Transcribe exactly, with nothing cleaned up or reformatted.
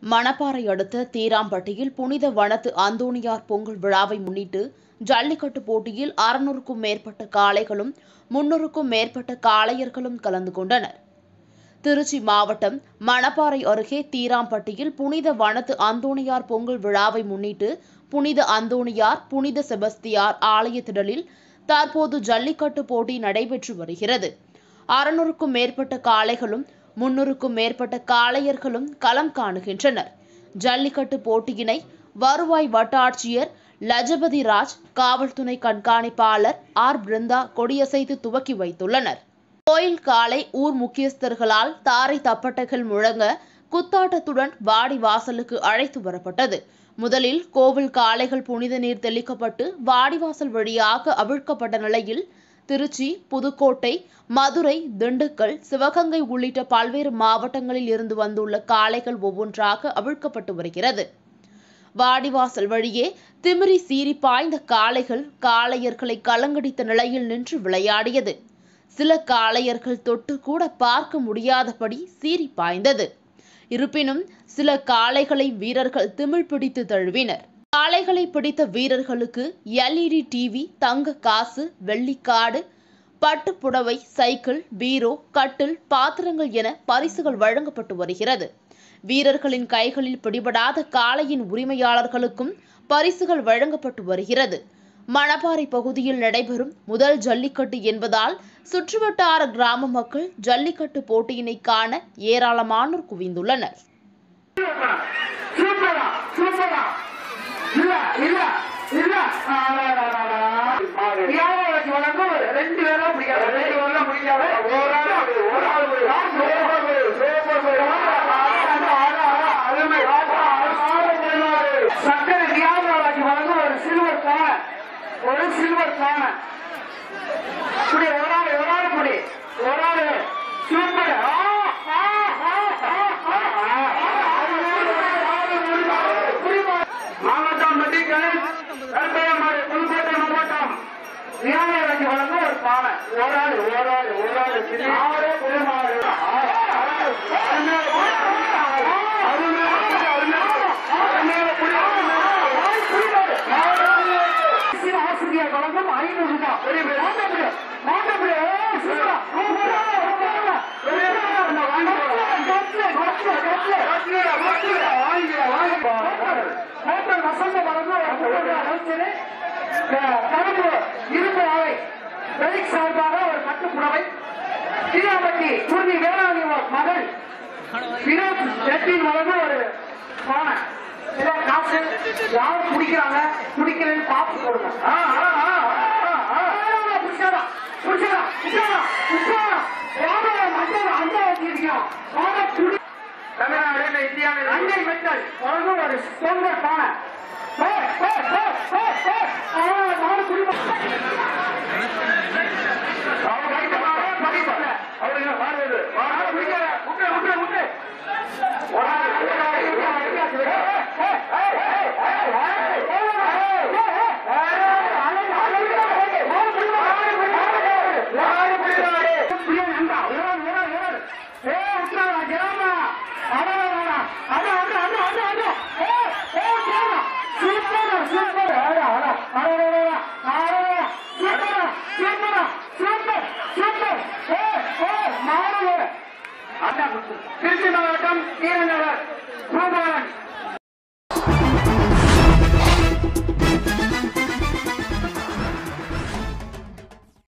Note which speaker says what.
Speaker 1: மணப்பாறை அடுத்த தீராம்பட்டியில் புனித வனத்து அந்தோணியார் பொங்கல் விழாவை முன்னிட்டு ஜல்லிக்கட்டு போட்டியில் அறுநூறுக்கும் மேற்பட்ட காளைகளும் முன்னூறுக்கும் மேற்பட்ட காளையர்களும் கலந்து கொண்டனர். திருச்சி மாவட்டம் மணப்பாறை அருகே தீராம்பட்டியில் புனித வனத்து அந்தோணியார் பொங்கல் விழாவை முன்னிட்டு புனித அந்தோணியார், புனித செபஸ்தியார் ஆலய திடலில் தற்போது ஜல்லிக்கட்டு போட்டி நடைபெற்று வருகிறது. அறுநூறுக்கும் மேற்பட்ட காளைகளும் முன்னூறுக்கும் மேற்பட்ட காளையர்களும் களம் காணுகின்றனர். ஜல்லிக்கட்டு போட்டியினை வருவாய் வட்டாட்சியர் லஜபதி ராஜ், காவல்துறை கண்காணிப்பாளர் ஆர் பிருந்தா கொடியசைத்து துவக்கி வைத்துள்ளனர். கோயில் காளை ஊர் முக்கியஸ்தர்களால் தாரை தப்பட்டைகள் முழங்க குத்தாட்டத்துடன் வாடி வாசலுக்கு அழைத்து வரப்பட்டது. முதலில் கோவில் காளைகள் புனித நீர் தெளிக்கப்பட்டு வாடிவாசல் வழியாக அவிழ்க்கப்பட்ட நிலையில் திருச்சி, புதுக்கோட்டை, மதுரை, திண்டுக்கல், சிவகங்கை உள்ளிட்ட பல்வேறு மாவட்டங்களில் இருந்து வந்துள்ள காளைகள் ஒவ்வொன்றாக அவிழ்க்கப்பட்டு வருகிறது. வாடிவாசல் வழியே திமிரி சீறி பாய்ந்த காளைகள் காளையர்களை கலங்கடித்த நிலையில் நின்று விளையாடியது. சில காளையர்கள் தொட்டு கூட பார்க்க முடியாதபடி சீறி பாய்ந்தது. இருப்பினும் சில காளைகளை வீரர்கள் திமிழ் பிடித்து தழுவினர். காளைகளை பிடித்த வீரர்களுக்கு எல்இடி டிவி, தங்க காசு, வெள்ளிக்காடு, பட்டு புடவை, சைக்கிள், பீரோ, கட்டில், பாத்திரங்கள் என பரிசுகள் வழங்கப்பட்டு வருகிறது. வீரர்களின் கைகளில் பிடிபடாத காளையின் உரிமையாளர்களுக்கும் பரிசுகள் வழங்கப்பட்டு வருகிறது. மணப்பாறை பகுதியில் நடைபெறும் முதல் ஜல்லிக்கட்டு என்பதால் சுற்றுவட்டார கிராம மக்கள் ஜல்லிக்கட்டு போட்டியினை காண ஏராளமானோர் குவிந்துள்ளனர்.
Speaker 2: ஒரு சில்வர் பானை குடி ஒரு ஆள் ஒரு ஆள் குடி ஒரு ஆள் சூப்பர் மாவட்டம் மட்டிக்கல் கல்பையமாடு புதுக்கோட்டை மாவட்டம் வியாபாரிக்கு வழங்க ஒரு பானை ஒரு ஆள் ஒரு ஆள் ஒரு ஆள் ஆறு குடிமாறு ஐநூறு வசந்த இரும்பு ஆலை பெரிக் சார்பாக ஒரு பட்டு புடவை தீராம்பட்டி குருதி வேளாண் மகள் வினோத் ரெட்டின் வழங்க ஒரு பானை காசு யாரும் குடிக்கிறாங்க குடிக்கிறேன்னு பார்த்து போடுங்க. தமிழ்நாடு இந்தியாவில் அஞ்சை மெட்டல் ஒரு பொங்கல் பானை திருச்சி மாவட்டம் தீரநகர்